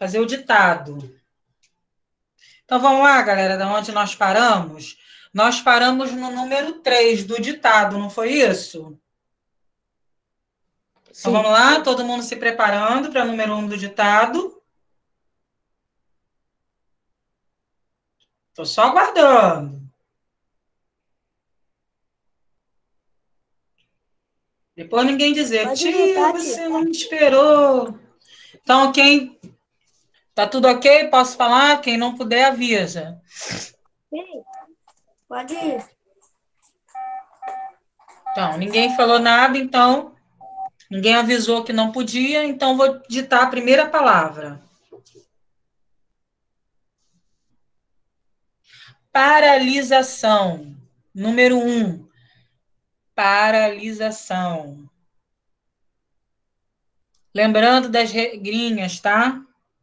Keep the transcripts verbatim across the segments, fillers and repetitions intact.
fazer o ditado. Então, vamos lá, galera, de onde nós paramos? Nós paramos no número três do ditado, não foi isso? Então, Sim. vamos lá, todo mundo se preparando para o número um do ditado. Estou só aguardando. Depois ninguém dizer, Pode ir, tia, Tati. você não me esperou. Então, quem... Tá tudo ok? Posso falar? Quem não puder, avisa. Sim, pode ir. Então, ninguém falou nada, então... Ninguém avisou que não podia, então vou ditar a primeira palavra. Paralisação. Número um. Paralisação. Lembrando das regrinhas, tá?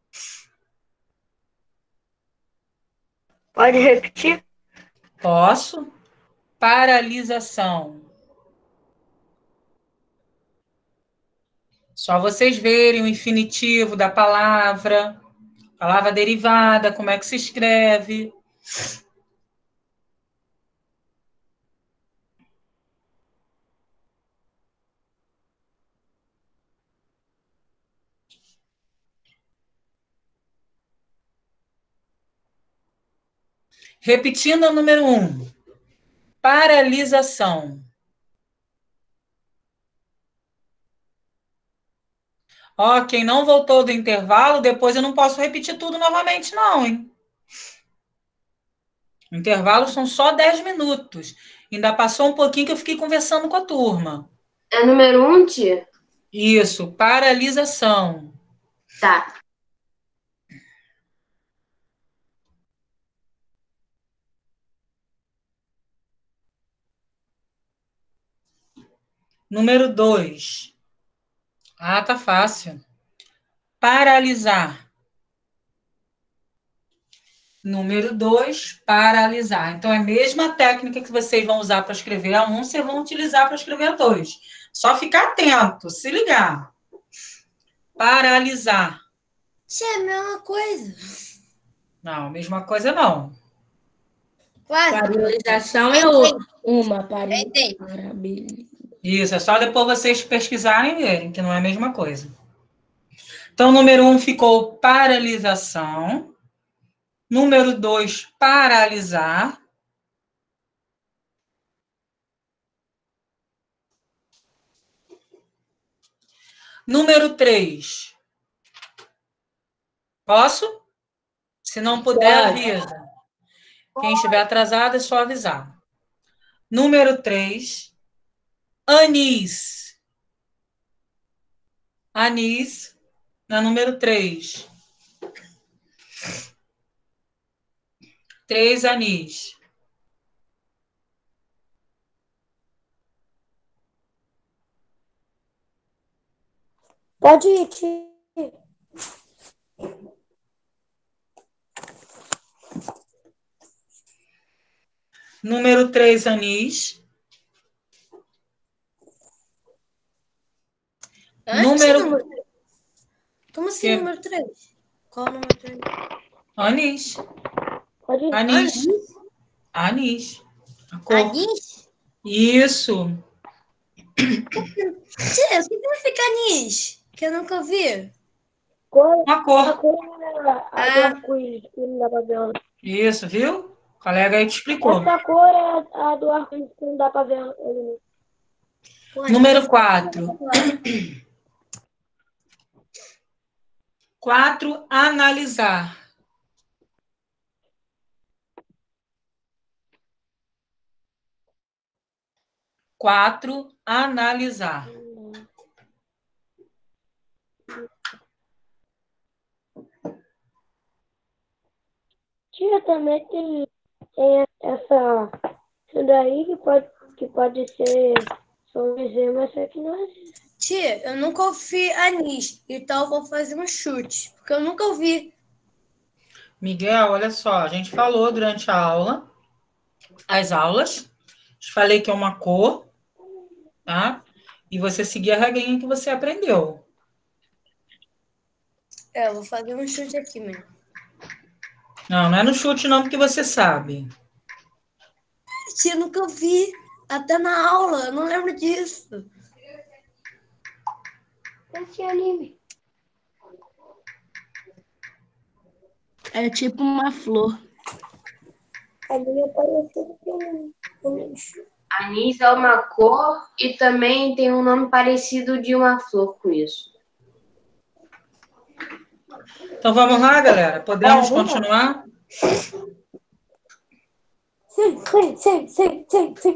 Pode repetir? Posso? Paralisação. Só vocês verem o infinitivo da palavra, palavra derivada, como é que se escreve. Repetindo o número um. Paralisação. Ó, quem não voltou do intervalo, depois eu não posso repetir tudo novamente, não, hein? O intervalo são só dez minutos. Ainda passou um pouquinho que eu fiquei conversando com a turma. É número um, tia? Isso, paralisação. Tá. Número dois. Ah, tá fácil. Paralisar. Número dois, paralisar. Então, é a mesma técnica que vocês vão usar para escrever a um, vocês vão utilizar para escrever a dois. Só ficar atento, se ligar. Paralisar. Isso é a mesma coisa. Não, mesma coisa não. Quase. Paralisação é Entendi. uma. Para... Entendi. Parabéns. Isso, é só depois vocês pesquisarem e verem, que não é a mesma coisa. Então, número um ficou paralisação. Número dois, paralisar. Número três. Posso? Se não puder, avisa. Quem estiver atrasado, é só avisar. Número três, anis. Anis, na número três. Três anis. Pode ir, tia. Número três, anis. Antes Número... número três. Como assim, Que? número três? Qual o número três? Anis. Pode ir. Anis. Anis. A cor. Anis? Isso. Tia, o que significa anis? Que eu nunca ouvi. Cor, Uma a cor. cor é a do Ah. arco-íris, que não dá pra ver. Isso, viu? O colega aí te explicou. Essa cor é a do arco-íris, que não dá pra ver ele. Pô, Número anis. quatro. Quatro, analisar. Quatro, analisar. Tia, também tem, tem essa... Isso daí que pode, que pode ser São José, mas isso aqui não é. Tia, eu nunca ouvi anis. Então eu vou fazer um chute. Porque eu nunca ouvi. Miguel, olha só, a gente falou durante a aula, as aulas, te falei que é uma cor, tá? E você seguir a regrinha que você aprendeu. É, eu vou fazer um chute aqui mesmo. Não, não é no chute não, porque você sabe. Tia, nunca vi. Até na aula, eu não lembro disso. Esse anime. É tipo uma flor. A minha parece com um lixo. Anis é uma cor e também tem um nome parecido de uma flor com isso. Então vamos lá, galera? Podemos É, vamos lá. continuar? Sim, sim, sim, sim, sim, sim.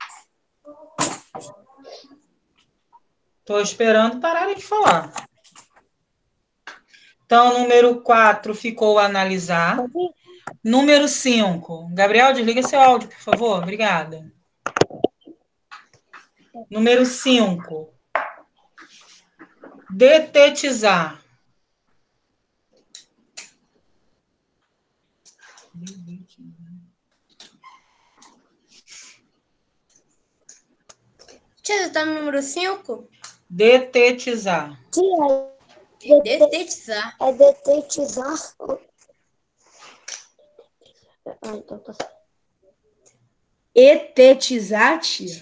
Estou esperando pararem de falar. Então, número quatro ficou analisar. Pode ir? Número cinco. Gabriel, desliga seu áudio, por favor. Obrigada. Número cinco. Detetizar. Tia, você tá no número cinco? Detetizar. Tia, é dete- Detetizar. é detetizar. Ah, então tá certo. Etetizar, tia?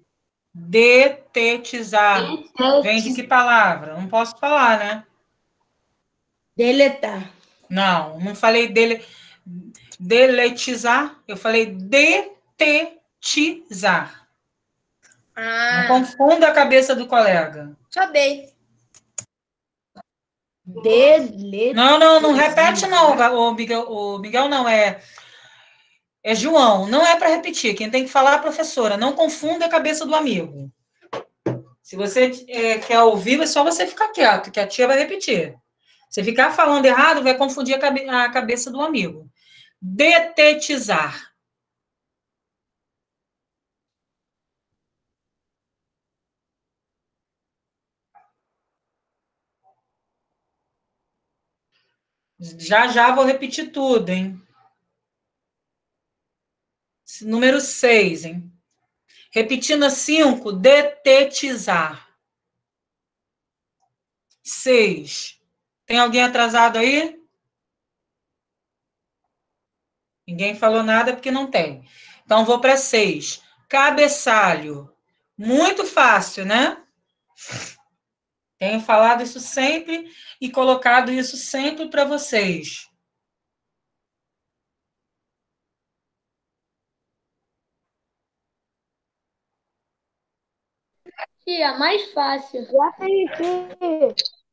Detetizar. Vem de que palavra? Não posso falar, né? Deletar. Não, não falei dele, deletizar, eu falei detetizar. Não Ah, confunda a cabeça do colega. acabei. Deletar. Não, não, não repete não, o Miguel, o Miguel não, é, é João, não é para repetir, quem tem que falar é a professora, não confunda a cabeça do amigo. Se você é, quer ouvir, é só você ficar quieto, que a tia vai repetir. Se ficar falando errado, vai confundir a, cabe a cabeça do amigo. Detetizar. Já já vou repetir tudo, hein? Número seis, hein? Repetindo a cinco, detetizar. Seis. Tem alguém atrasado aí? Ninguém falou nada porque não tem. Então, vou para seis. Cabeçalho. Muito fácil, né? Tenho falado isso sempre e colocado isso sempre para vocês. Tia, mais fácil. Já aprendi.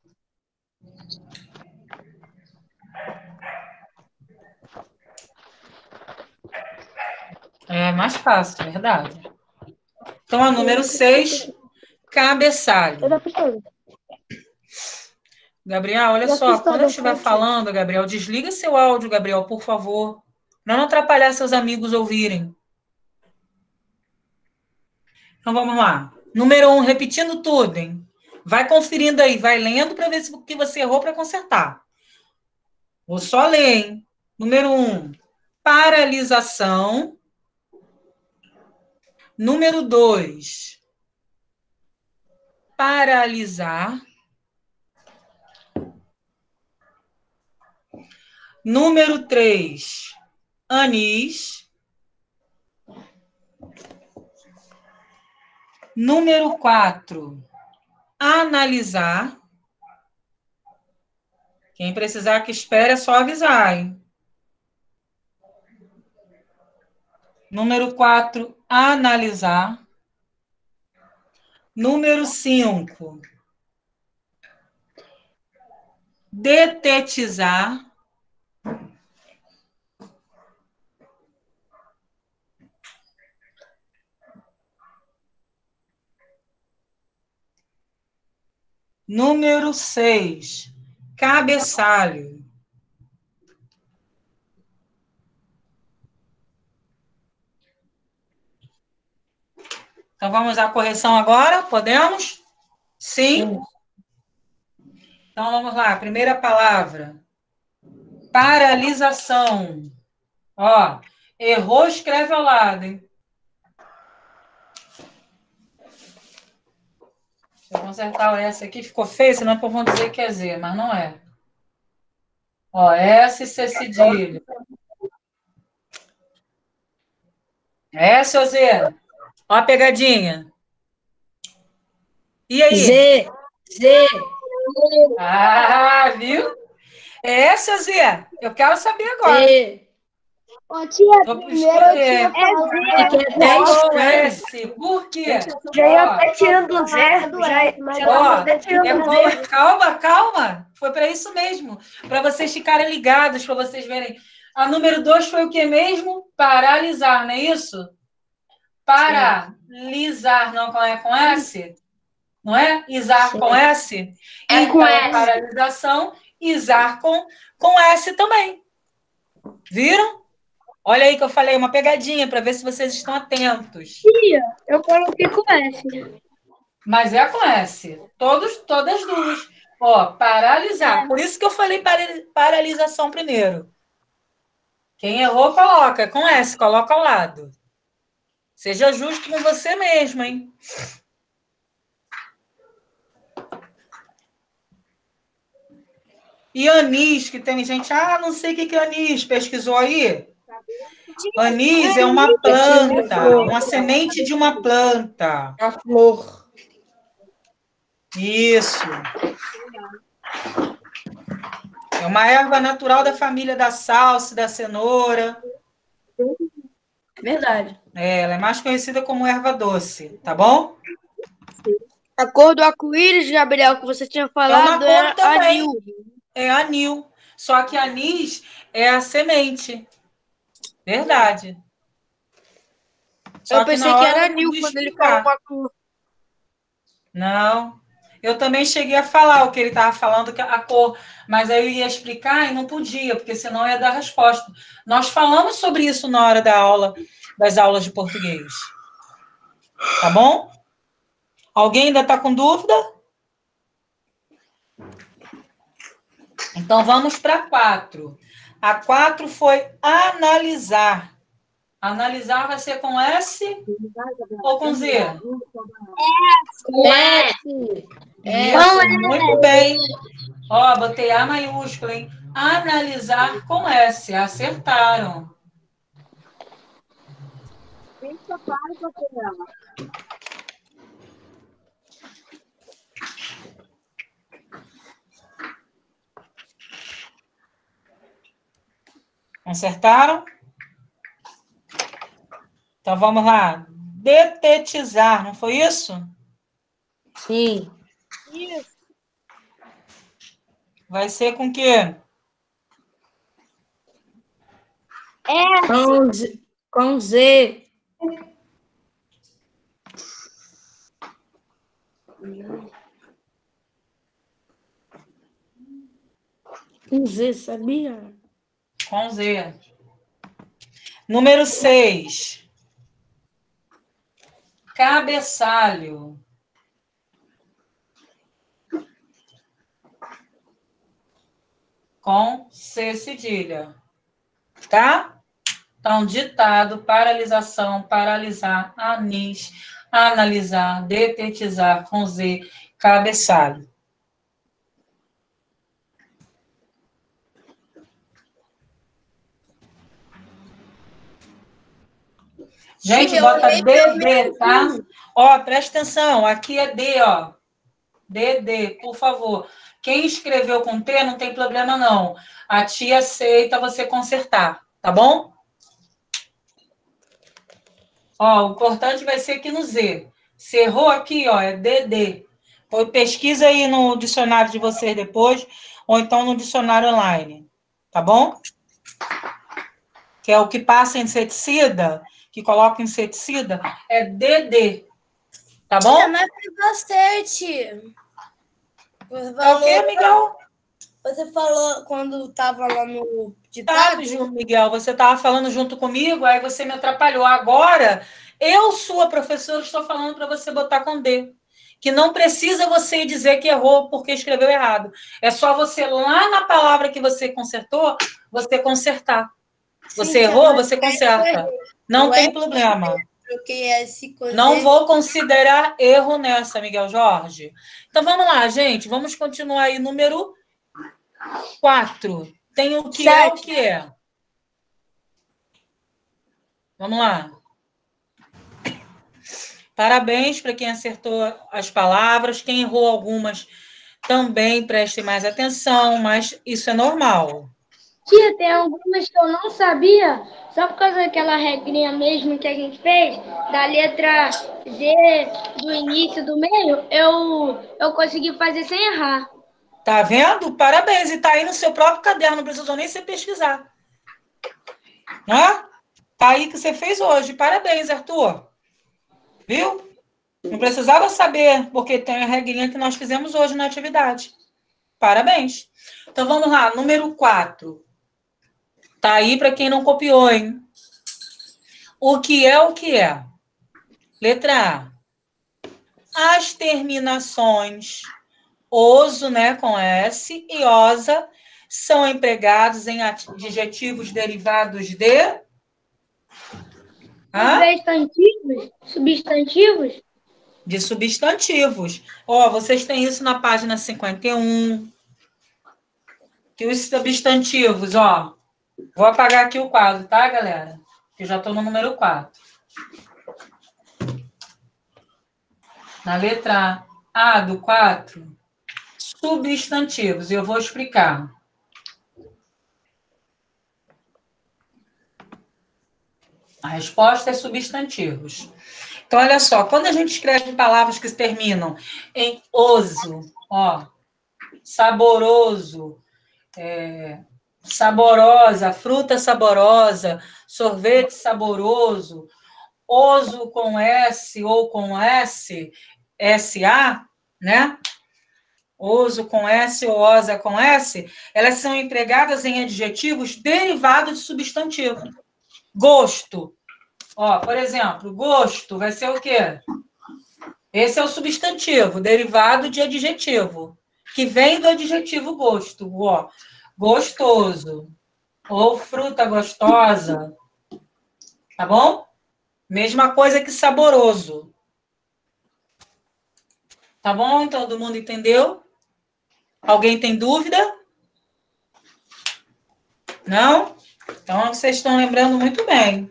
É mais fácil, verdade. Então, a número seis, cabeçalho. Eu já fiz todas. Gabriel, olha Já só, fiz quando eu todas, estiver tá, tia? falando, Gabriel, desliga seu áudio, Gabriel, por favor. Para não atrapalhar seus amigos ouvirem. Então vamos lá. Número um, repetindo tudo, hein? Vai conferindo aí, vai lendo para ver se o que você errou para consertar. Vou só ler, hein? Número um, paralisação. Número dois, paralisar. Número três, anis. Número quatro, analisar. Quem precisar que espere é só avisar, hein? Número quatro, analisar. Número cinco, detetizar. Número seis, cabeçalho. Então, vamos à correção agora? Podemos? Sim? Então, vamos lá. Primeira palavra. Paralisação. Ó, errou, escreve ao lado, hein? Deixa eu consertar essa aqui. Ficou feio, senão vão dizer que é Z, mas não é. Ó, S, C cedilha. S ou Z? Ó a pegadinha. E aí? Z. Z. Ah, viu? É S ou Z? Eu quero saber agora. Z. Ô, tia, Tô- primeiro eu é, tinha falado. É que é dez Qual estranho. S? Por quê? Já ia Ó, até tirando o Zé. do Já, S, mas já Ó, tava até tirando é o bom. Zé. Calma, calma. Foi para isso mesmo. Para vocês ficarem ligados, para vocês verem. A número dois foi o que mesmo? Paralisar, não é isso? Paralisar, não é com S? Não é? Isar Sim. com S? É Então, com S. paralisação, isar com, com S também. Viram? Olha aí que eu falei, uma pegadinha para ver se vocês estão atentos. Eu coloquei com S. Mas é com S. Todos, todas duas. Ó, paralisar. Por isso que eu falei para- paralisação primeiro. Quem errou, coloca. Com S, coloca ao lado. Seja justo com você mesmo, hein? E anis, que tem gente... Ah, não sei o que é anis. Pesquisou aí? Anis é uma planta. Uma semente de uma planta. A flor. Isso. É uma erva natural da família da salsa, da cenoura. Verdade. É, ela é mais conhecida como erva doce, tá bom? A cor do arco-íris, Gabriel, que você tinha É uma falado, cor é também. anil. É anil. Só que anis é a semente. Verdade. Só Eu pensei na que hora era eu não anil pude quando ele explicar. falou uma cor. Não. Eu também cheguei a falar o que ele estava falando, que a cor, mas aí eu ia explicar e não podia, porque senão ia dar resposta. Nós falamos sobre isso na hora da aula, das aulas de português. Tá bom? Alguém ainda está com dúvida? Então vamos para quatro. A quatro foi analisar. Analisar vai ser com S ou com Z? Com S. Isso, muito bem. Ó, botei A maiúscula, hein? Analisar com S. Acertaram. Acertaram? Então vamos lá. Detetizar, não foi isso? Sim. Vai ser com o quê? Com Z. Com Z. Com Z, sabia? Com Z. Número seis. Cabeçalho. Com C cedilha. Tá? Então, ditado, paralisação, paralisar, anis, analisar, detetizar, com Z, cabeçalho. Gente, bota D D, tá? Ó, presta atenção, aqui é D, ó. D D, por favor. Quem escreveu com T não tem problema, não. A tia aceita você consertar, tá bom? Ó, o importante vai ser aqui no Z. Se errou aqui, ó, é D D. Pô, pesquisa aí no dicionário de vocês depois, ou então no dicionário online, tá bom? Que é o que passa inseticida, que coloca inseticida, é D D. Tá bom? Tia, mas foi bastante. Você É o falou, quê, Miguel? você falou quando tava lá no Tá, ditado. Ju- Miguel, você estava falando junto comigo, aí você me atrapalhou. Agora, eu, sua professora, estou falando para você botar com D. Que não precisa você dizer que errou porque escreveu errado. É só você, lá na palavra que você consertou, você consertar. Você Sim, errou, mas você conserta. Não O tem S, problema. Troquei S com Não Z. vou considerar erro nessa, Miguel Jorge. Então, vamos lá, gente. Vamos continuar aí. Número quatro. tem o que é o que é. Vamos lá. Parabéns para quem acertou as palavras. Quem errou algumas também preste mais atenção, mas isso é normal. Tia, tem algumas que eu não sabia, só por causa daquela regrinha mesmo que a gente fez, da letra Z, do início, do meio, eu, eu consegui fazer sem errar. Tá vendo? Parabéns. E tá aí no seu próprio caderno, não precisou nem você pesquisar. Né? Tá aí que você fez hoje. Parabéns, Arthur. Viu? Não precisava saber, porque tem a regrinha que nós fizemos hoje na atividade. Parabéns. Então, vamos lá. Número quatro. Tá aí para quem não copiou, hein? O que é o que é? Letra A. As terminações oso, né, com S, e osa são empregados em adjetivos derivados de... Hã? Substantivos? Substantivos? De substantivos. Ó, vocês têm isso na página cinquenta e um. Que os substantivos, ó. Vou apagar aqui o quadro, tá, galera? Que eu já estou no número quatro. Na letra A do quatro, substantivos. E eu vou explicar. A resposta é substantivos. Então, olha só, quando a gente escreve palavras que se terminam em oso, ó, saboroso, é, saborosa, fruta saborosa, sorvete saboroso, oso com S ou com S, S A, né? Oso com S ou osa com S, elas são empregadas em adjetivos derivados de substantivo. Gosto. Ó, por exemplo, gosto vai ser o quê? Esse é o substantivo, derivado de adjetivo, que vem do adjetivo gosto. Ó, gostoso. Ou fruta gostosa. Tá bom? Mesma coisa que saboroso. Tá bom? Todo mundo entendeu? Alguém tem dúvida? Não? Então, vocês estão lembrando muito bem.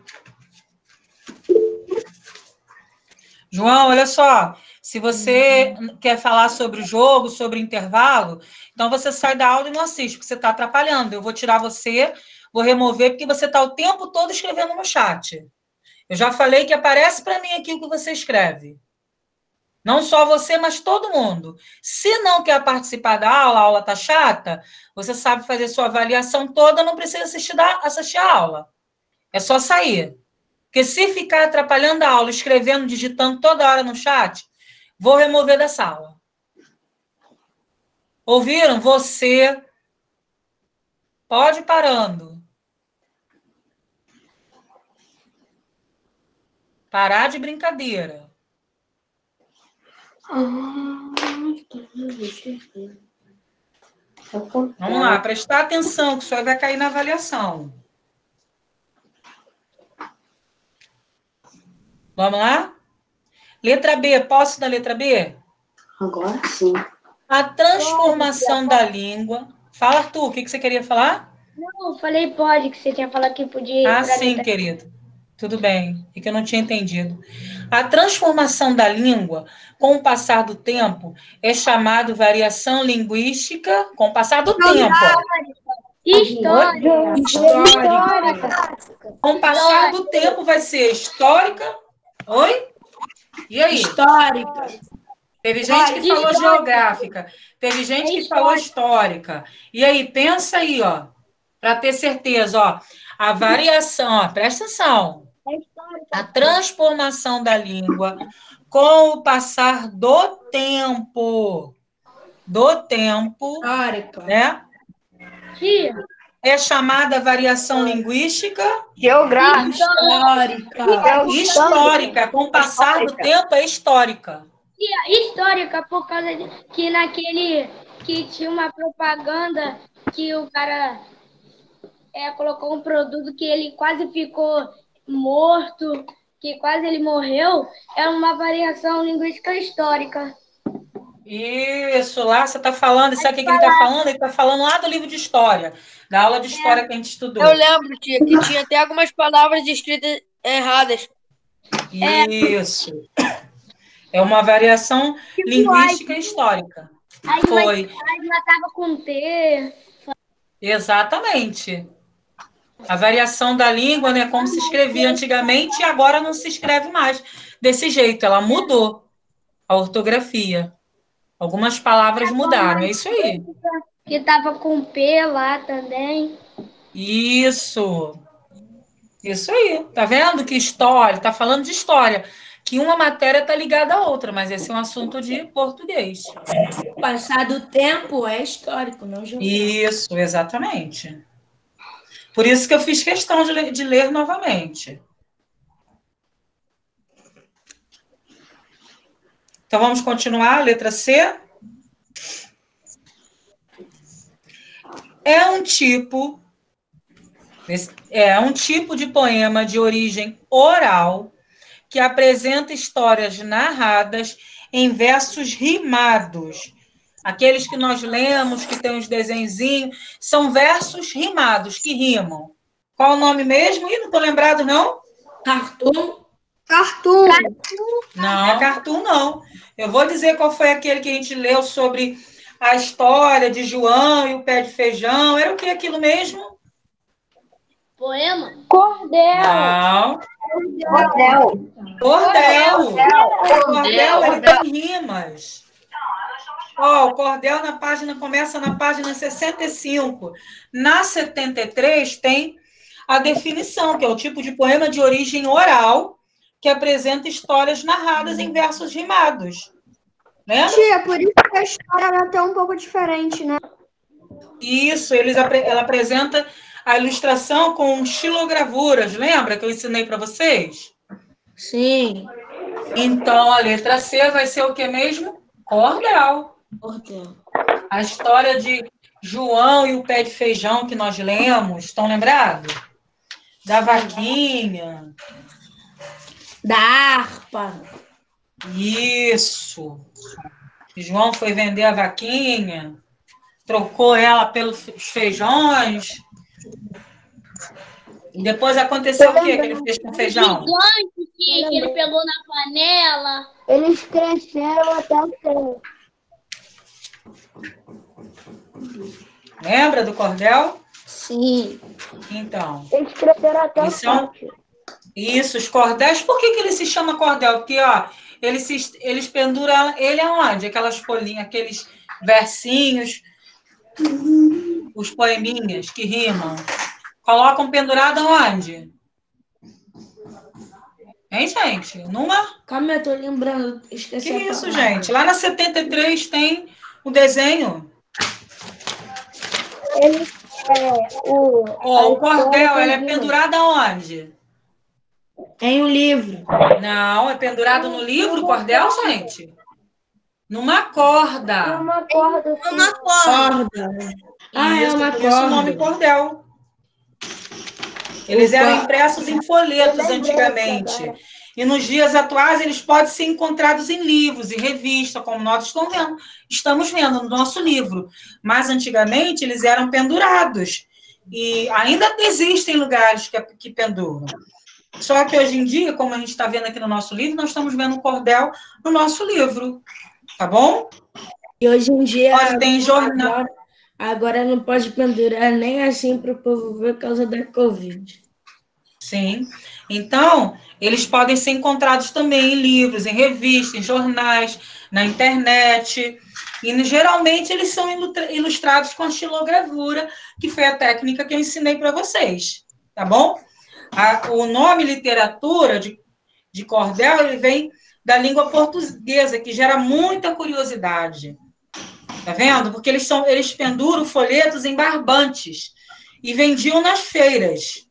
João, olha só. Se você quer falar sobre o jogo, sobre o intervalo, então você sai da aula e não assiste, porque você está atrapalhando. Eu vou tirar você, vou remover, porque você está o tempo todo escrevendo no chat. Eu já falei que aparece para mim aqui o que você escreve. Não só você, mas todo mundo. Se não quer participar da aula, a aula está chata, você sabe fazer sua avaliação toda, não precisa assistir, da, assistir a aula. É só sair. Porque se ficar atrapalhando a aula, escrevendo, digitando toda hora no chat, vou remover da sala. Ouviram? Você pode ir parando. Parar de brincadeira. Vamos lá, prestar atenção, que isso aí vai cair na avaliação. Vamos lá? Letra B, posso da letra B? Agora sim. A transformação da língua. Fala, Arthur, o que você queria falar? Não, eu falei pode, que você tinha falado que podia ir Ah, pra sim, letra- querido. Tudo bem, é que eu não tinha entendido. A transformação da língua, com o passar do tempo, é chamado variação linguística com o passar do tempo. História. Histórica. Com o passar do tempo vai ser histórica. Oi? E aí? Histórica. Teve gente que falou geográfica. Teve gente que falou histórica. E aí, pensa aí, ó. Para ter certeza, ó. A variação, ó, presta atenção. A transformação da língua com o passar do tempo. Do tempo. Histórica. Né? Tia. É chamada variação linguística Geográfica. Histórica. histórica. Com o passar do tempo é histórica. Tia, histórica, por causa de que naquele que tinha uma propaganda que o cara é, colocou um produto que ele quase ficou morto, que quase ele morreu, é uma variação linguística histórica. Isso, lá você está falando, sabe o que, que ele está falando? Ele está falando lá do livro de história, da aula de história que a gente estudou. Eu lembro, tia, que tinha até algumas palavras escritas erradas. Isso. É uma variação linguística e histórica. Aí, Foi. mas matava com T. Exatamente. A variação da língua, né, como se escrevia antigamente, e agora não se escreve mais desse jeito. Ela mudou a ortografia. Algumas palavras mudaram, é isso aí. Que tava com P lá também. Isso. Isso aí. Tá vendo que história? Tá falando de história. Que uma matéria tá ligada à outra, mas esse é um assunto de português. Passar do tempo é histórico, não geográfico. Isso, exatamente. Por isso que eu fiz questão de ler, de ler novamente. Então, vamos continuar. Letra C. É um tipo... É um tipo de poema de origem oral que apresenta histórias narradas em versos rimados. Aqueles que nós lemos, que tem os desenhinhos, são versos rimados, que rimam. Qual o nome mesmo? Ih, não estou lembrado, não? Cartoon? Cartoon. Não, é cartoon, não. Eu vou dizer qual foi aquele que a gente leu sobre a história de João e o pé de feijão. Era o que aquilo mesmo? Poema? Cordel. Não. Cordel. Cordel. Cordel. Cordel, ele tem rimas. Ó, o cordel na página começa na página sessenta e cinco. Na setenta e três tem a definição, que é o tipo de poema de origem oral que apresenta histórias narradas em versos rimados. Lembra? Tia, por isso que a história é até um pouco diferente, né? Isso, eles, ela apresenta a ilustração com xilogravuras. Lembra que eu ensinei para vocês? Sim. Então, a letra C vai ser o que mesmo? Cordel. Cordel. A história de João e o pé de feijão que nós lemos, estão lembrados? Da vaquinha. Da harpa. Isso. João foi vender a vaquinha, trocou ela pelos feijões. E depois aconteceu o que que ele fez com o feijão? Gigante que, que ele pegou na panela. Eles cresceram até o tempo. Lembra do cordel? Sim. Então, Eles cresceram até Isso o é um- tempo. isso, os cordéis. Por que que ele se chama cordel? Porque, ó, eles, se, eles penduram ele aonde? Aquelas folhinhas, aqueles versinhos, os poeminhas que rimam. Colocam pendurado aonde? Hein, gente? Numa... Calma, eu tô lembrando. Esqueci Que a isso, palavra. gente? Lá na setenta e três tem o desenho. Eles, é, o, Ó, o a cordel, história ela é tem pendurada aonde? Em um livro. Não, é pendurado no livro, o cordel, gente? Numa corda. uma corda assim. Uma corda. Corda. Ah, é Isso, uma por isso o nome corda. cordel. Eles O eram cor- impressos em Eu folhetos lembrei antigamente. agora. E nos dias atuais eles podem ser encontrados em livros e revistas, como nós estamos vendo, estamos vendo no nosso livro. Mas antigamente eles eram pendurados. E ainda existem lugares que, que penduram. Só que hoje em dia, como a gente está vendo aqui no nosso livro, nós estamos vendo o cordel no nosso livro. Tá bom? E hoje em dia. Pode ter em jornal. Agora, agora não pode pendurar nem assim para o povo ver por causa da Covid. Sim. Então, eles podem ser encontrados também em livros, em revistas, em jornais, na internet. E geralmente eles são ilustra- ilustrados com a xilogravura, que foi a técnica que eu ensinei para vocês. Tá bom? A- o nome literatura de, de cordel, ele vem da língua portuguesa, que gera muita curiosidade. Tá vendo? Porque eles, são, eles penduram folhetos em barbantes e vendiam nas feiras.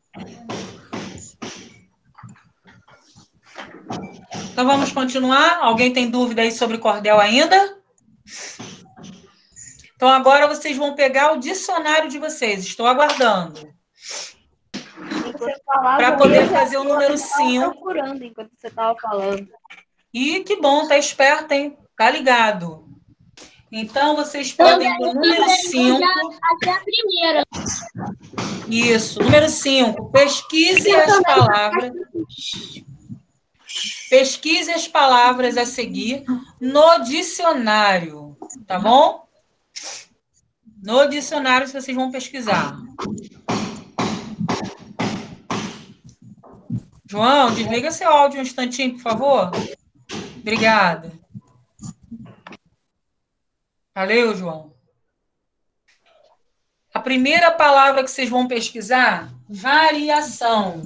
Então, vamos continuar. Alguém tem dúvida aí sobre cordel ainda? Então, agora vocês vão pegar o dicionário de vocês. Estou aguardando. Para poder fazer o número cinco. procurando enquanto você estava falando. E que bom, tá esperto, hein? Tá ligado. Então, vocês podem ir para o número cinco. Até a primeira. Isso, número cinco. Pesquise as palavras. Pesquise as palavras a seguir no dicionário, tá bom? No dicionário vocês vão pesquisar. João, desliga seu áudio um instantinho, por favor. Obrigada. Valeu, João. A primeira palavra que vocês vão pesquisar, variação.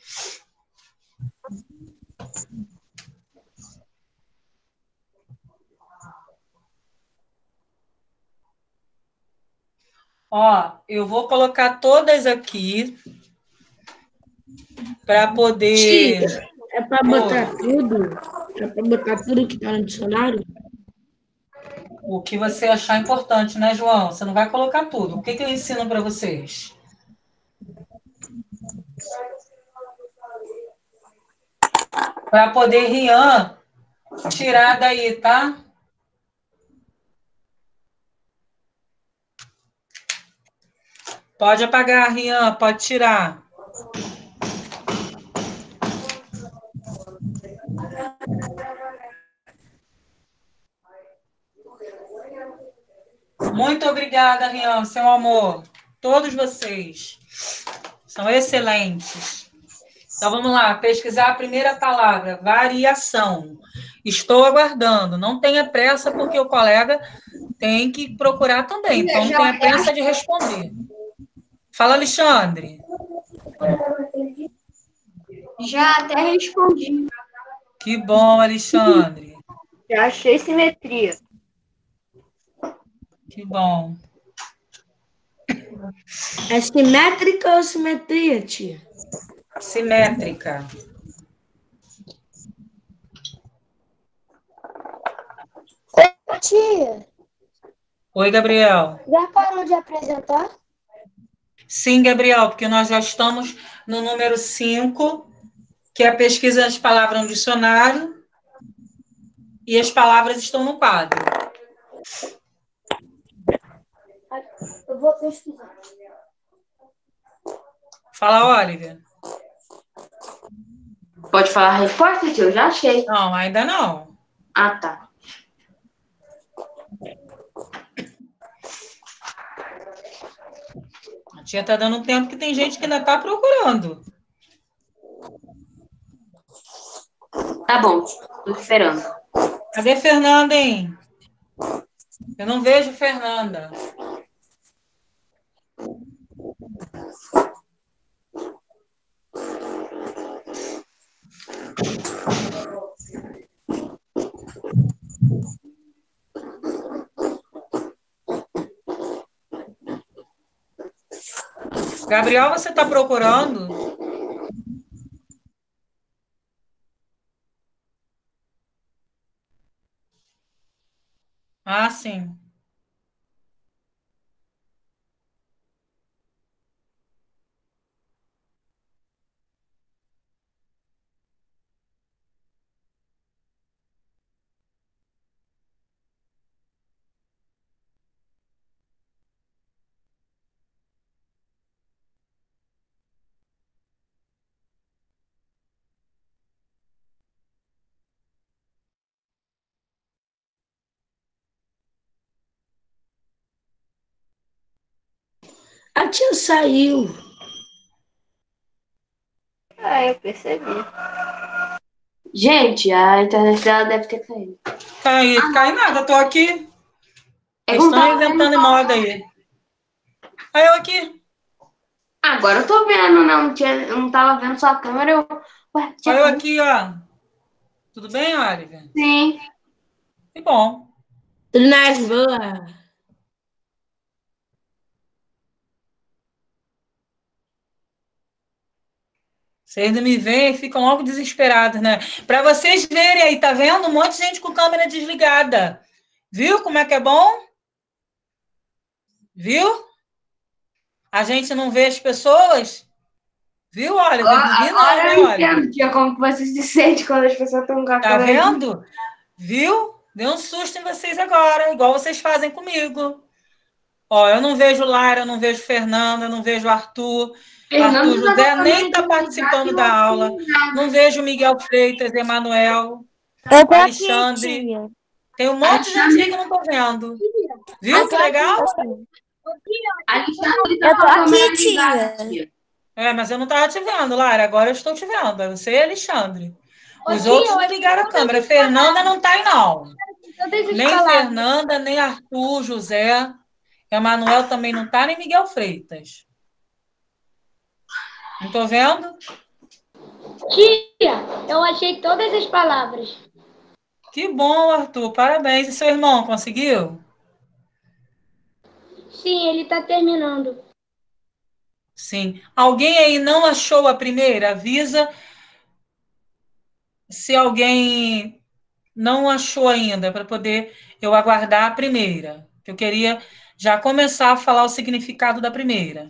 Ó, eu vou colocar todas aqui para poder... Tia, é para botar Oi. tudo? É para botar tudo que está no dicionário? O que você achar importante, né, João? Você não vai colocar tudo. O que, que eu ensino para vocês? Para poder Rian tirar daí, tá? Pode apagar, Rian, pode tirar. Muito obrigada, Rian, seu amor. Todos vocês são excelentes. Então, vamos lá, pesquisar a primeira palavra, variação. Estou aguardando. Não tenha pressa, porque o colega tem que procurar também. Então, não tenha pressa de responder. Fala, Alexandre. Já até respondi. Que bom, Alexandre. Já achei simetria. Que bom. É simétrica ou simetria, tia? Simétrica. Tia, Oi, Gabriel. já parou de apresentar? Sim, Gabriel, porque nós já estamos no número cinco, que é a pesquisa das palavras no dicionário, e as palavras estão no quadro. Eu vou pesquisar. Fala, Oliver. Pode falar a resposta, tio? Eu já achei. Não, ainda não. Ah, tá. A tia está dando um tempo que tem gente que ainda está procurando. Tá bom, tô esperando. Cadê Fernanda, hein? Eu não vejo Fernanda. Gabriel, você está procurando? Ah, sim. A tia saiu. Ah, eu percebi. Gente, a internet dela deve ter caído. Cai, cai nada, tô aqui. É Eles como estão tava inventando vendo- moda aí. Aí eu aqui. Agora eu tô vendo, né? Eu não, tinha, eu não tava vendo sua câmera. Eu... Ué, Aí tinha eu como? aqui, ó. Tudo bem, Oliver? Sim. Que bom. Tudo nas boas. Vocês não me veem e ficam logo desesperados, né? Para vocês verem aí, tá vendo? Um monte de gente com câmera desligada. Viu como é que é bom? Viu? A gente não vê as pessoas? Viu, Oliver? Não vi não, Agora né, eu Oliver? entendo, tia, como que você se sente quando as pessoas estão com a Tá câmera. vendo? Viu? Deu um susto em vocês agora, igual vocês fazem comigo. Ó, eu não vejo Lara, eu não vejo Fernanda, eu não vejo Arthur. Fernanda Arthur José tava nem está falando de participando e da eu aula. Não vejo Miguel Freitas, Emanuel, Eu tô aqui, Alexandre. tia. Tem um monte de gente aqui que eu não estou vendo. Viu Eu que tô legal? aqui, Alexandre Eu tô tava aqui, familiarizado, tia. É, mas eu não estava te vendo, Lara. Agora eu estou te vendo. É você e Alexandre. Ô, Os tia, outros eu não achei ligaram a todas câmera. as Fernanda não está aí, não. todas as Nem palavras. Fernanda, nem Arthur, José. Emanuel também não está, nem Miguel Freitas. Não estou vendo? Tia, eu achei todas as palavras. Que bom, Arthur. Parabéns. E seu irmão, conseguiu? Sim, ele está terminando. Sim. Alguém aí não achou a primeira? Avisa se alguém não achou ainda, para poder eu aguardar a primeira. Eu queria já começar a falar o significado da primeira.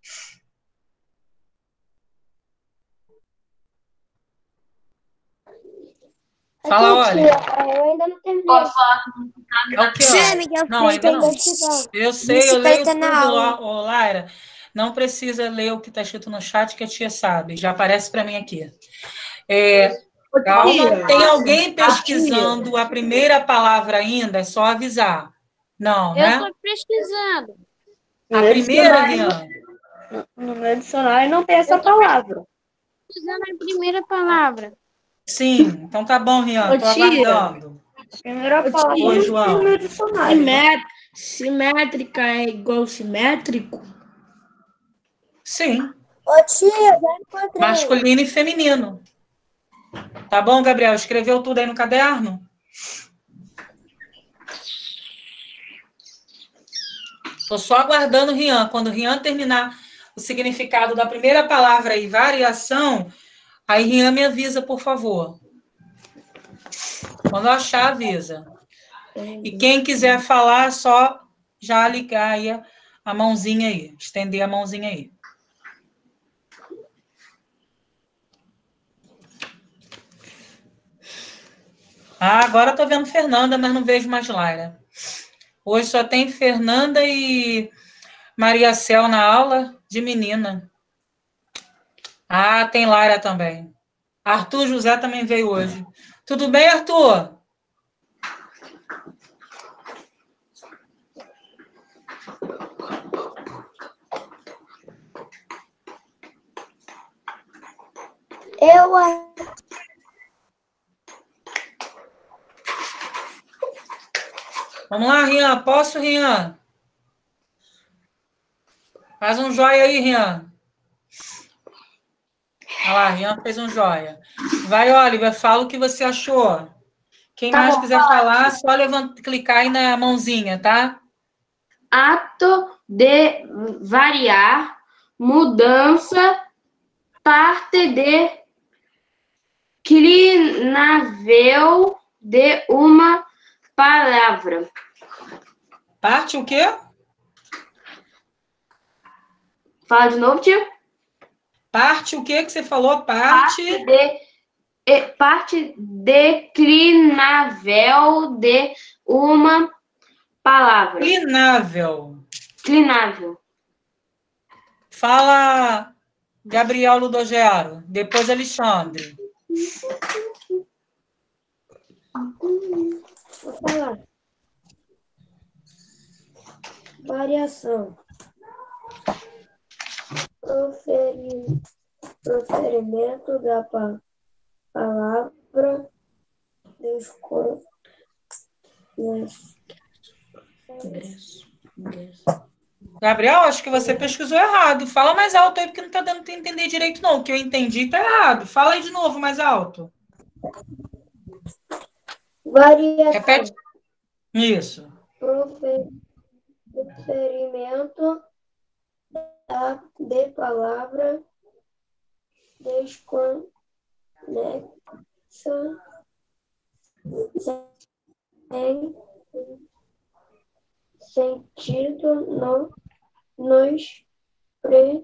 Fala, Aqui, olha. tia, eu ainda não terminei. Posso falar? É o que, Tia, ó? Miguel Não, ainda não. Freitas. Eu sei, eu leio Bicicleta na tudo, aula. ó, ô, Laira. Não precisa ler o que está escrito no chat, que a tia sabe. Já aparece para mim aqui. É, calma. Tem alguém pesquisando a primeira palavra ainda? É só avisar. Não, Eu né? tô pesquisando. A primeira, Rian. No meu dicionário não tem essa palavra. Pesquisando a primeira palavra. Sim, então tá bom, Rian. Ô, Tô tia. aguardando. A primeira Ô, palavra tia. não Oi, tem João. no meu dicionário. Simet- Simétrica é igual simétrico? Sim, Ô, tia, já encontrei. masculino e feminino. Tá bom, Gabriel? Escreveu tudo aí no caderno? Tô só aguardando o Rian. Quando o Rian terminar o significado da primeira palavra e variação, aí Rian me avisa, por favor. Quando eu achar, avisa. E quem quiser falar, só já ligar aí a, a mãozinha aí, estender a mãozinha aí. Ah, agora tô vendo Fernanda, mas não vejo mais Laira. Hoje só tem Fernanda e Maria Cel na aula de menina. Ah, tem Laira também. Arthur José também veio hoje. Tudo bem, Arthur? Eu a- Vamos lá, Rian. Posso, Rian? Faz um joia aí, Rian. Olha lá, Rian fez um joia. Vai, Oliver, fala o que você achou. Quem Tá mais bom, quiser falar, só levanta, clicar aí na mãozinha, tá? Ato de variar, mudança, parte de clinável de uma palavra. Parte o quê? Fala de novo, tio. Parte o quê que você falou? Parte... Parte de e- parte declinável de uma palavra. Inclinável. Declinável. Fala Gabriel Ludogero, depois Alexandre. Vou falar. Variação. Proferi- Proferimento da pa- palavra. Descon... des- Gabriel, acho que você pesquisou errado. Fala mais alto aí, porque não tá dando para entender direito, não. O que eu entendi tá errado. Fala aí de novo, mais alto. Variação. Repete. Isso. Profe- Proferimento da, de palavra. Desconexa. Sem sentido no, nos pre,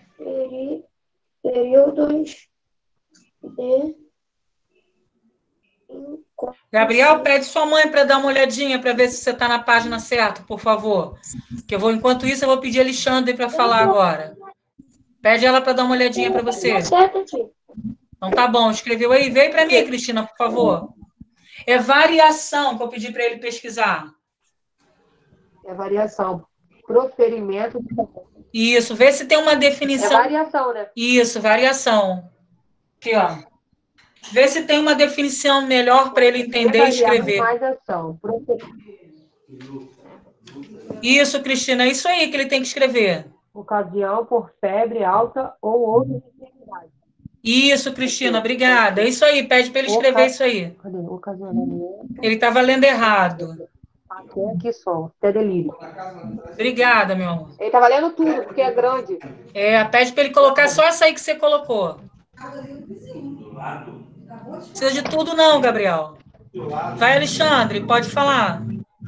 peri, períodos de Gabriel, pede sua mãe para dar uma olhadinha para ver se você está na página certa, por favor. Que eu vou, enquanto isso, eu vou pedir a Alexandre para falar agora. Pede ela para dar uma olhadinha para você. Certo, tia. Então tá bom, escreveu aí. Vem para mim, Cristina, por favor. É variação que eu pedi para ele pesquisar. É variação. Proferimento. Isso, vê se tem uma É definição. variação, né? Isso, variação. Aqui, ó. Vê se tem uma definição melhor para ele entender e escrever. Mais ação. Isso, Cristina, é isso aí que ele tem que escrever. Ocasião por febre alta ou outra enfermidade. Isso, Cristina, obrigada. É isso aí, pede para ele escrever isso aí. Cadê? Ocasionamento. Ele estava lendo errado. Até aqui só, até delírio. Obrigada, meu amor. Ele estava lendo tudo, porque é grande. É, pede para ele colocar só essa aí que você colocou. Não precisa de tudo não, Gabriel. Vai, Alexandre, pode falar.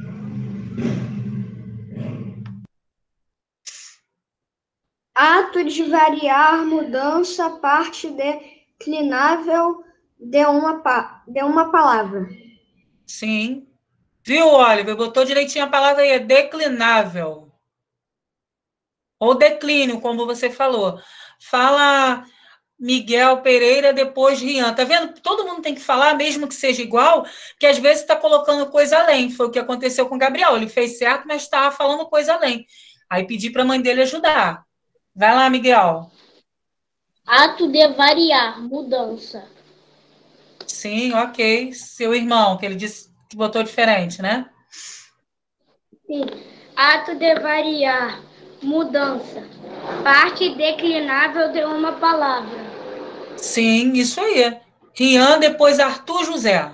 Ato de variar, mudança, parte declinável de uma, pa de uma palavra. Sim. Viu, Oliver? Botou direitinho a palavra aí, é declinável. Ou declínio, como você falou. Fala Miguel Pereira, depois Rian. Tá vendo? Todo mundo tem que falar, mesmo que seja igual, que às vezes está colocando coisa além. Foi o que aconteceu com o Gabriel. Ele fez certo, mas estava falando coisa além. Aí pedi para a mãe dele ajudar. Vai lá, Miguel. Ato de variar, mudança. Sim, ok. Seu irmão, que ele disse que botou diferente, né? Sim. Ato de variar, mudança, parte declinável de uma palavra. Sim, isso aí. Rian, depois Arthur José.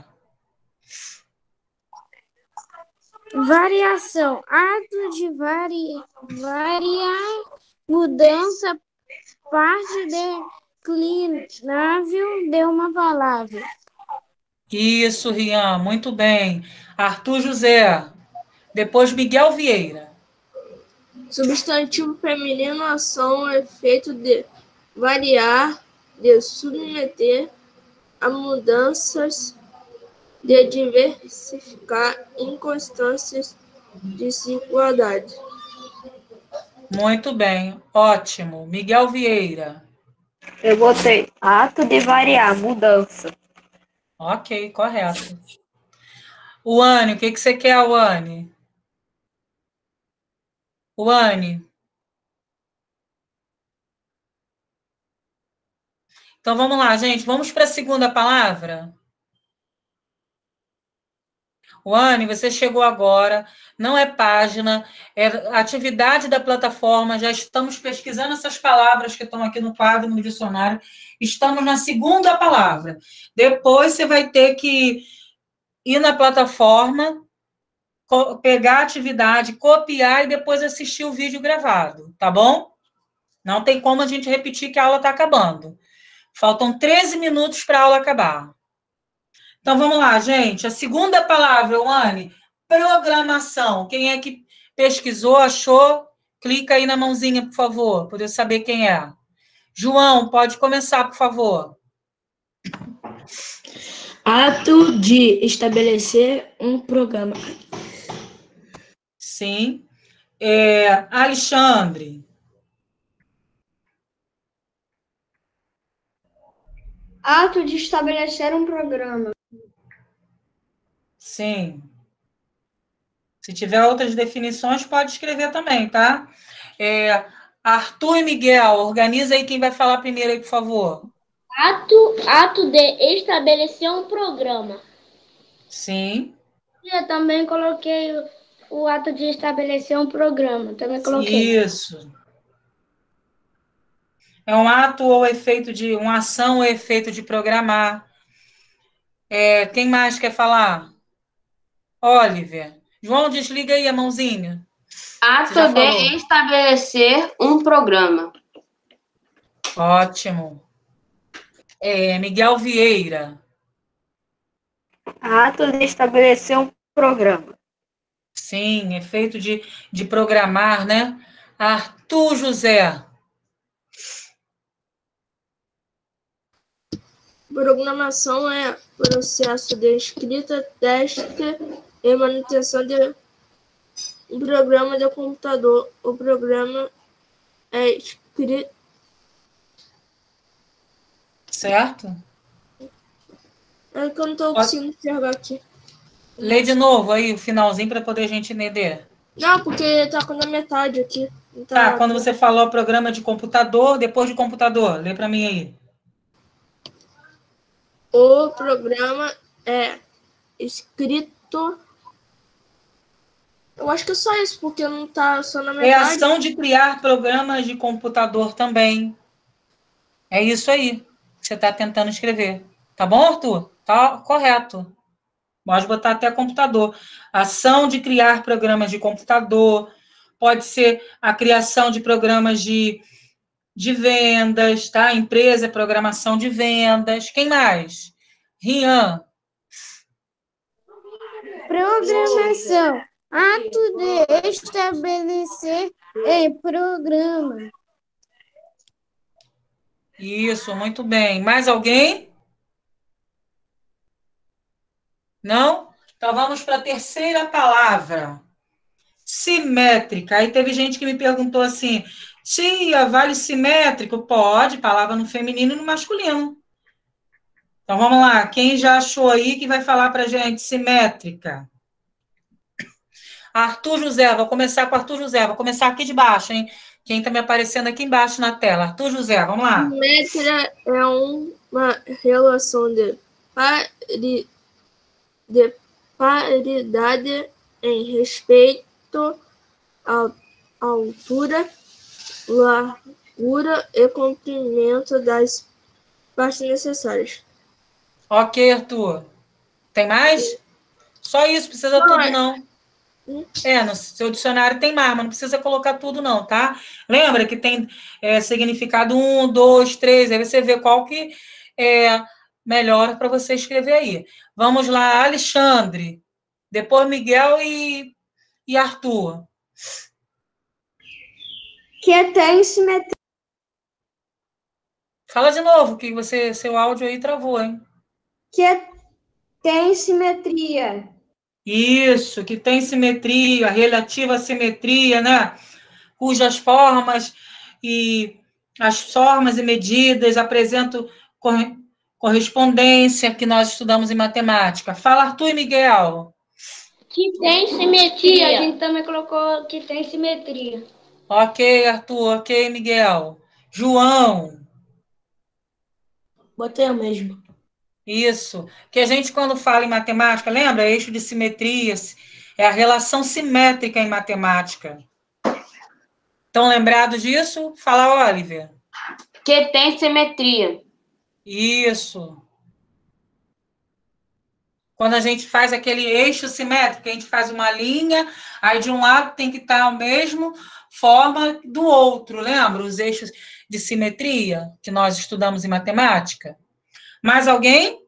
Variação. Ato de vari... variar, mudança, parte declinável de uma palavra. Isso, Rian, muito bem. Arthur José. Depois Miguel Vieira. Substantivo feminino, ação, efeito de variar, de submeter a mudanças, de diversificar inconstâncias, desigualdade. Muito bem, ótimo. Miguel Vieira. Eu botei ato de variar, mudança. Ok, correto. Uane, o que, que você quer, Uane? Uane. Então, vamos lá, gente. Vamos para a segunda palavra? Uane, você chegou agora, não é página, é atividade da plataforma, já estamos pesquisando essas palavras que estão aqui no quadro, no dicionário, estamos na segunda palavra. Depois você vai ter que ir na plataforma, pegar a atividade, copiar e depois assistir o vídeo gravado, tá bom? Não tem como a gente repetir que a aula está acabando. Faltam treze minutos para a aula acabar. Então, vamos lá, gente. A segunda palavra, Uane, programação. Quem é que pesquisou, achou? Clica aí na mãozinha, por favor, para eu saber quem é. João, pode começar, por favor. Ato de estabelecer um programa. Sim. É, Alexandre. Ato de estabelecer um programa. Sim. Se tiver outras definições, pode escrever também, tá? É, Arthur e Miguel, organiza aí quem vai falar primeiro aí, por favor. Ato, ato de estabelecer um programa. Sim. Eu também coloquei o, o ato de estabelecer um programa. Também coloquei. Isso. É um ato ou efeito de... Uma ação ou efeito de programar. É, quem mais quer falar? Oliver. João, desliga aí a mãozinha. Ato de estabelecer um programa. Ótimo. É, Miguel Vieira. Ato de estabelecer um programa. Sim, efeito de, de programar, né? Arthur José. Programação é processo de escrita, teste e manutenção de um programa de computador. O programa é escrito. Certo? É que eu não estou conseguindo enxergar aqui. Lê de novo aí o finalzinho para poder a gente entender. Não, porque tá na metade aqui. Tá, tá, quando você falou programa de computador, depois de computador, lê para mim aí. O programa é escrito. Eu acho que é só isso, porque não tá só na metade. É a ação de criar programas de computador também. É isso aí que você está tentando escrever. Tá bom, Arthur? Tá correto. Pode botar até computador. Ação de criar programas de computador. Pode ser a criação de programas de, de vendas, tá? Empresa, programação de vendas. Quem mais? Rian. Programação. Ato de estabelecer em programa. Isso, muito bem. Mais alguém? Não? Então vamos para a terceira palavra. Simétrica. Aí teve gente que me perguntou assim, tia, vale simétrico? Pode, palavra no feminino e no masculino. Então vamos lá, quem já achou aí que vai falar para a gente simétrica? Arthur José, vou começar com Arthur José, vou começar aqui de baixo, hein? Quem está me aparecendo aqui embaixo na tela? Arthur José, vamos lá. Simétrica é uma relação de, pari, de paridade em respeito à altura, largura e comprimento das partes necessárias. Ok, Arthur. Tem mais? Só isso, precisa Não, tudo é... não. É, no seu dicionário tem mais, mas não precisa colocar tudo não, tá? Lembra que tem é, significado um, dois, três, aí você vê qual que é melhor para você escrever aí. Vamos lá, Alexandre, depois Miguel e, e Arthur. Que tem simetria. Fala de novo, que você, seu áudio aí travou, hein? Que tem simetria. Isso, que tem simetria, relativa simetria, né? Cujas formas e as formas e medidas apresentam correspondência que nós estudamos em matemática. Fala, Arthur e Miguel. Que tem simetria. A gente também colocou que tem simetria. Ok, Arthur. Ok, Miguel. João. Botei o mesmo. Isso. Que a gente, quando fala em matemática, lembra? Eixo de simetria, é a relação simétrica em matemática. Estão lembrados disso? Fala, Oliver. Que tem simetria. Isso. Quando a gente faz aquele eixo simétrico, a gente faz uma linha, aí de um lado tem que estar a mesma forma do outro, lembra? Os eixos de simetria que nós estudamos em matemática. Mais alguém?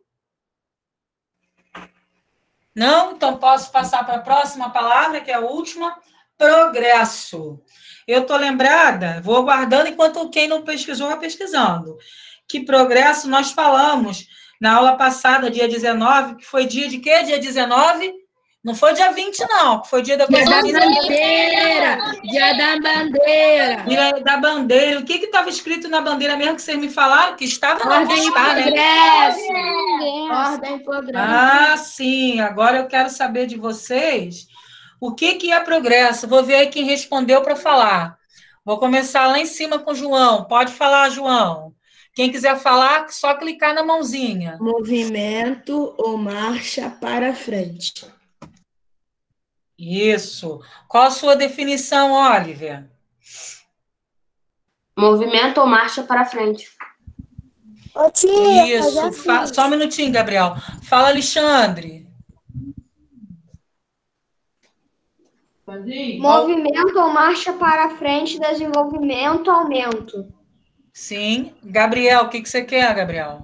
Não? Então posso passar para a próxima palavra, que é a última, progresso. Eu estou lembrada, vou aguardando enquanto quem não pesquisou vai pesquisando. Que progresso nós falamos na aula passada, dia dezenove, que foi dia de quê? Dia dezenove? Não foi dia vinte, não, que foi dia da Dia da Consciência. bandeira! Dia da bandeira! Dia da bandeira. O que estava escrito na bandeira mesmo que vocês me falaram? Que estava não, que Ordem e está, né? progresso! Ordem e progresso. Ah, sim. Agora eu quero saber de vocês o que, que é progresso. Vou ver aí quem respondeu para falar. Vou começar lá em cima com o João. Pode falar, João. Quem quiser falar, só clicar na mãozinha. Movimento ou marcha para frente. Isso. Qual a sua definição, Oliver? Movimento ou marcha para frente. Ô, tia, Isso. assim. Fa... Só um minutinho, Gabriel. Fala, Alexandre. Movimento ou marcha para frente, desenvolvimento, aumento. Sim. Gabriel, o que, que você quer, Gabriel?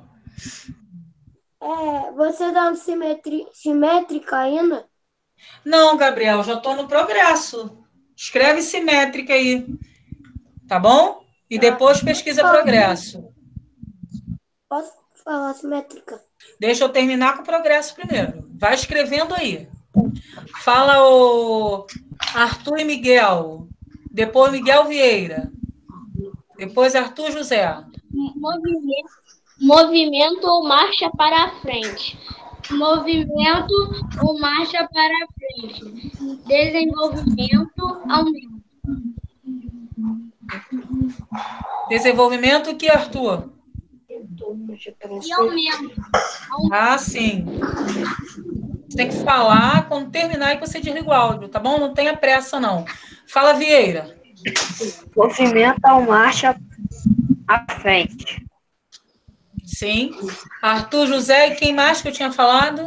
É, você dá uma simetri... simétrica ainda? Não, Gabriel, já estou no progresso. Escreve simétrica aí. Tá bom? E depois pesquisa progresso. Posso falar simétrica. Deixa eu terminar com o progresso primeiro. Vai escrevendo aí. Fala o Arthur e Miguel. Depois Miguel Vieira. Depois Arthur José. Movimento, movimento ou marcha para a frente. Movimento ou marcha para a frente. Desenvolvimento, aumento. Desenvolvimento o que, Arthur? E aumento. Ah, sim. Você tem que falar quando terminar e você desliga o áudio, tá bom? Não tenha pressa, não. Fala, Vieira. Movimento ou marcha à frente. Sim. Arthur José e quem mais que eu tinha falado?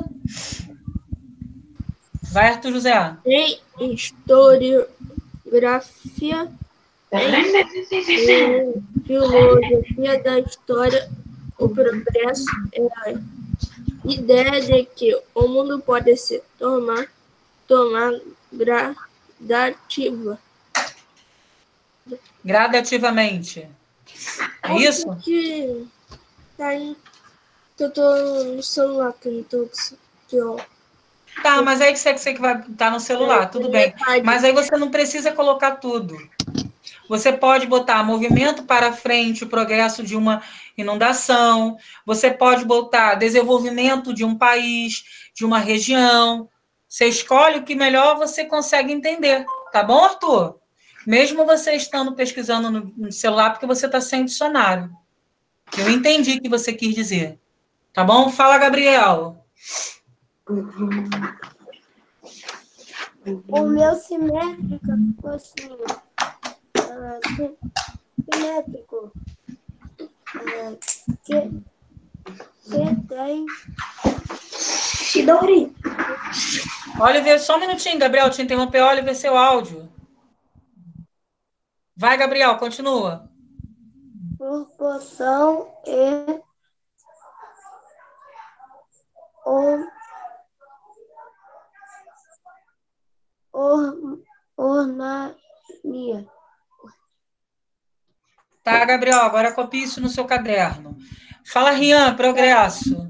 Vai, Arthur José. Em historiografia, em filosofia da história, o progresso é a ideia de que o mundo pode se tomar, tomar gradativa. Gradativamente. É isso? Que tá em, que eu tô no celular, que eu não tô aqui, ó. Tá, mas aí que você, você que vai estar no celular, tudo bem. Mas aí você não precisa colocar tudo. Você pode botar movimento para frente, o progresso de uma inundação. Você pode botar desenvolvimento de um país, de uma região. Você escolhe o que melhor você consegue entender. Tá bom, Arthur? Mesmo você estando pesquisando no, no celular, porque você está sem dicionário. Eu entendi o que você quis dizer. Tá bom? Fala, Gabriel. O meu simétrica ficou assim, ah, simétrico, ah, que, que tem... Shidori. Oliver, só um minutinho, Gabriel, te interromper. Oliver, seu áudio. Vai, Gabriel, continua. Proporção e... Or, or, ornaria. Tá, Gabriel, agora copie isso no seu caderno. Fala, Rian, progresso.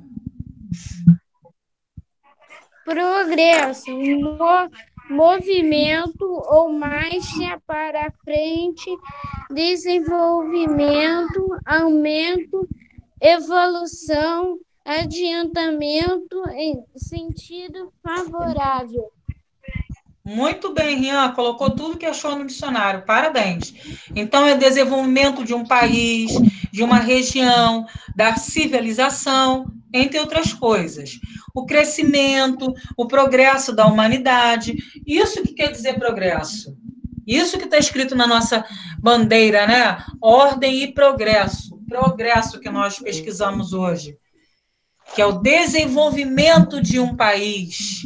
Progresso, mo- movimento ou marcha para frente, desenvolvimento, aumento, evolução, adiantamento em sentido favorável. Muito bem, Rian, colocou tudo que achou no dicionário, parabéns. Então, é desenvolvimento de um país, de uma região, da civilização, entre outras coisas. O crescimento, o progresso da humanidade, isso que quer dizer progresso. Isso que está escrito na nossa bandeira, né? Ordem e progresso. Progresso que nós pesquisamos hoje, que é o desenvolvimento de um país.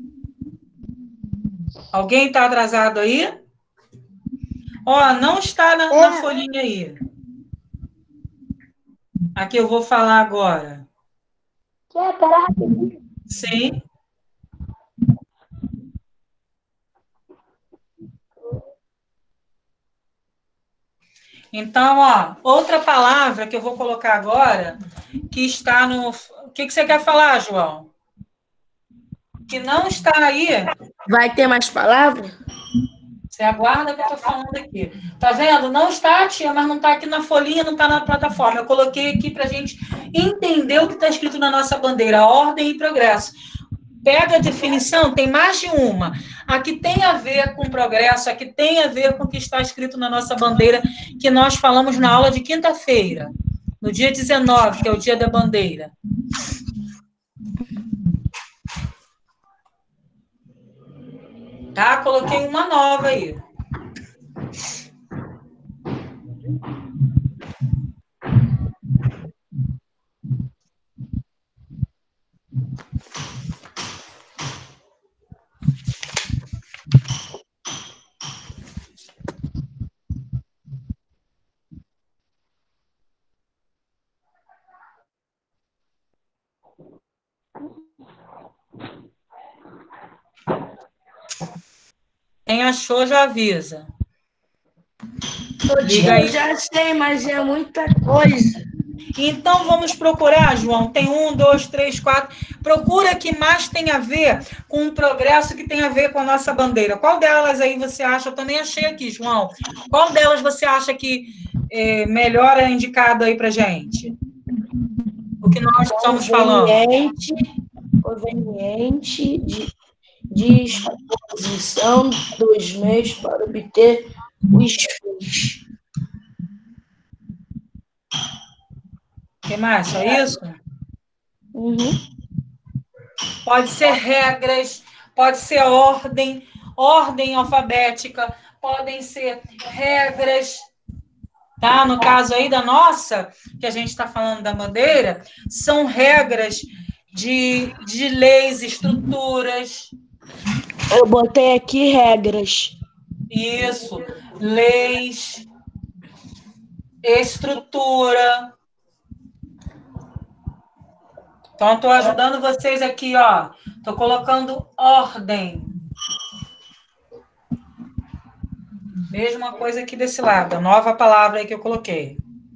Alguém está atrasado aí? Ó, não está na, na folhinha aí. Aqui eu vou falar agora. Quer parar rapidinho? Sim. Então, ó, outra palavra que eu vou colocar agora, que está no... O que, que você quer falar, João? Que não está aí... Vai ter mais palavras? Você aguarda que eu estou falando aqui. Tá vendo? Não está, tia, mas não está aqui na folhinha, não está na plataforma. Eu coloquei aqui para a gente entender o que está escrito na nossa bandeira, ordem e progresso. Pega a definição, tem mais de uma. Aqui tem a ver com progresso, aqui tem a ver com o que está escrito na nossa bandeira, que nós falamos na aula de quinta-feira, no dia dezenove, que é o dia da bandeira. Tá? Coloquei uma nova aí. Quem achou, já avisa. Eu já sei, mas é muita coisa. Então, vamos procurar, João. Tem um, dois, três, quatro. Procura que mais tem a ver com o progresso, que tem a ver com a nossa bandeira. Qual delas aí você acha? Eu também achei aqui, João. Qual delas você acha que é, melhor é indicado aí para gente? O que nós estamos falando? Conveniente, conveniente de, de exposição dos meios para obter os fins. O que mais? Só isso? Uhum. Pode ser regras, pode ser ordem, ordem alfabética, podem ser regras, tá? No caso aí da nossa, que a gente está falando da bandeira, são regras de, de leis, estruturas. Eu botei aqui regras. Isso, leis, estrutura. Então, estou ajudando vocês aqui, ó. Estou colocando ordem. Mesma coisa aqui desse lado, a nova palavra aí que eu coloquei.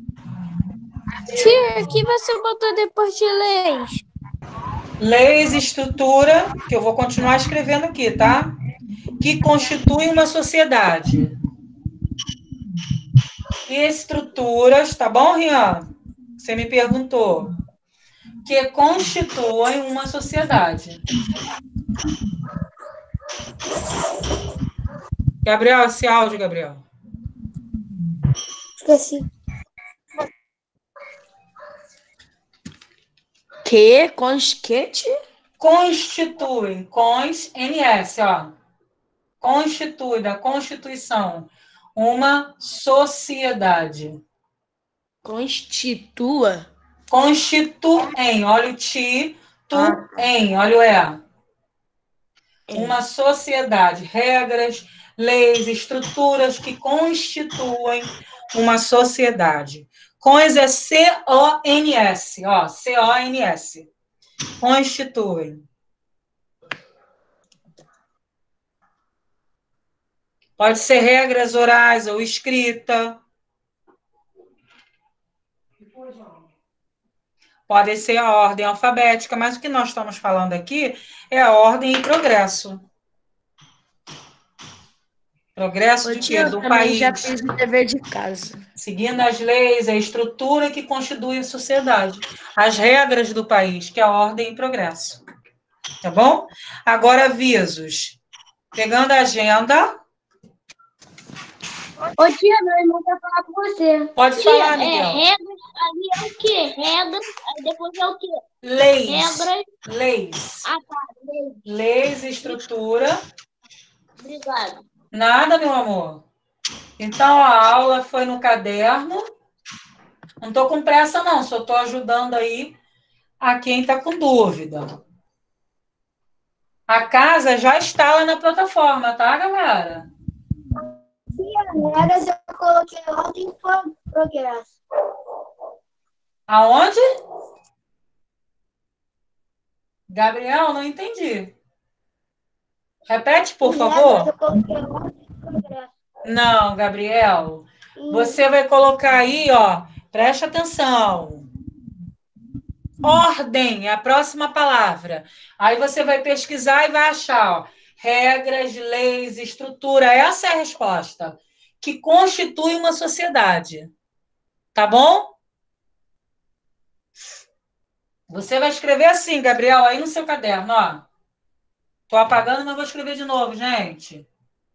Tia, o que você botou depois de leis? Leis, estrutura, que eu vou continuar escrevendo aqui, tá? Que constitui uma sociedade. E estruturas, tá bom, Rian? Você me perguntou. Que constituem uma sociedade. Gabriel, esse áudio, Gabriel. Esqueci. Que? Consquete? Constituem, cons, N S, ó. Constitui, da Constituição, uma sociedade. Constitua? Constituem, olha o ti, tu, Ah. em, olha o é. Uma sociedade, regras, leis, estruturas que constituem uma sociedade. Cons é C O N S, ó, C O N S. Constituem. Pode ser regras orais ou escrita. Pode ser a ordem alfabética, mas o que nós estamos falando aqui é a ordem e progresso. Progresso de quê? Do país. Já fiz o dever de casa. Seguindo as leis, a estrutura que constitui a sociedade. As regras do país, que é a ordem e progresso. Tá bom? Agora, avisos. Pegando a agenda. Ô, tia, meu irmão quer falar com você. Pode tia, falar, Miguel. É, regras, ali é o quê? Regras, aí depois é o quê? Leis. Regras. Leis. Ah, tá. Leis. Leis, estrutura. Obrigada. Nada, meu amor. Então, a aula foi no caderno. Não estou com pressa, não. Só estou ajudando aí a quem está com dúvida. A casa já está lá na plataforma, tá, galera? Regras eu coloquei ordem e progresso. Aonde? Gabriel, não entendi. Repete, por favor. Eu coloquei ordem e progresso. Não, Gabriel. Você vai colocar aí, ó. Preste atenção. Ordem é a próxima palavra. Aí você vai pesquisar e vai achar, ó, regras, leis, estrutura. Essa é a resposta. Que constitui uma sociedade. Tá bom? Você vai escrever assim, Gabriel, aí no seu caderno, ó. Tô apagando, mas vou escrever de novo, gente.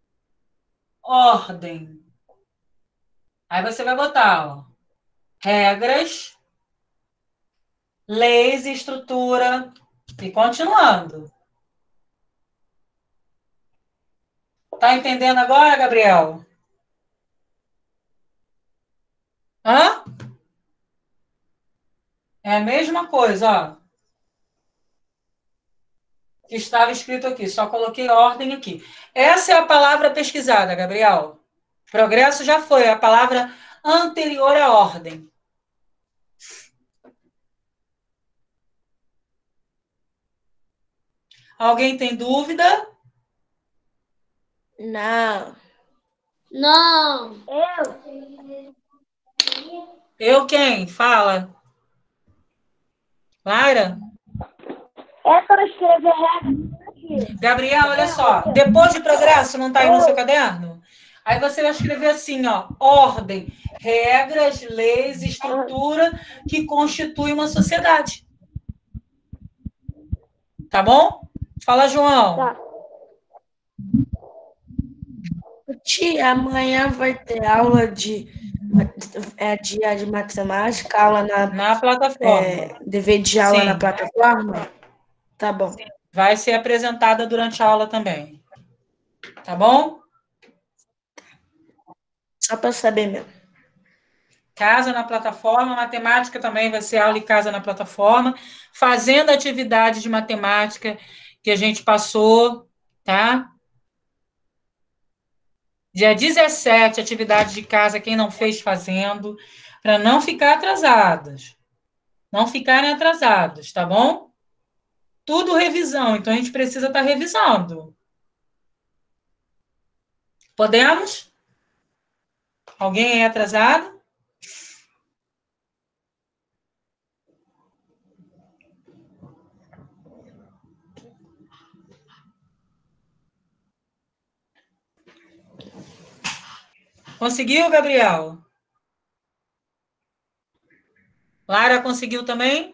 Ordem. Aí você vai botar, ó, regras, leis, estrutura, e continuando. Tá entendendo agora, Gabriel? Hã? É a mesma coisa, ó. Que estava escrito aqui, só coloquei ordem aqui. Essa é a palavra pesquisada, Gabriel. Progresso já foi a palavra anterior à ordem. Alguém tem dúvida? Não. Não. Eu. Eu quem? Fala. Lara? É para escrever regra. Gabriel, olha só. Depois de progresso, não está aí no seu caderno? Aí você vai escrever assim, ó. Ordem, regras, leis, estrutura que constitui uma sociedade. Tá bom? Fala, João. Tá. Tia, amanhã vai ter aula de, é, dia de matemática, aula na, Na plataforma. é, dever de aula Sim. na plataforma? Tá bom. Vai ser apresentada durante a aula também. Tá bom? Só para saber mesmo. Casa na plataforma, matemática também vai ser aula e casa na plataforma, fazendo atividade de matemática que a gente passou, tá? Dia dezessete, atividade de casa, quem não fez fazendo, para não ficar atrasadas. Não ficarem atrasados, tá bom? Tudo revisão, então a gente precisa estar revisando. Podemos? Alguém é atrasado? Conseguiu, Gabriel? Lara conseguiu também?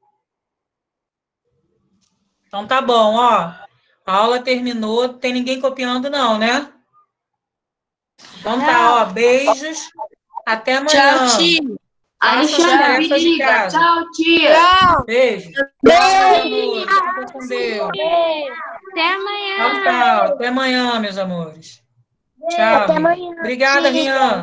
Então tá bom, ó. A aula terminou, tem ninguém copiando não, né? Então tá, ó, beijos. Até amanhã. Tchau, tia. Façam as tarefas de casa. Tchau, tia. Tchau. Beijo. Beijo. Fica com Deus. Até amanhã. Tchau, tchau. Até amanhã, meus amores. Tchau. Até amanhã. Obrigada, Rian.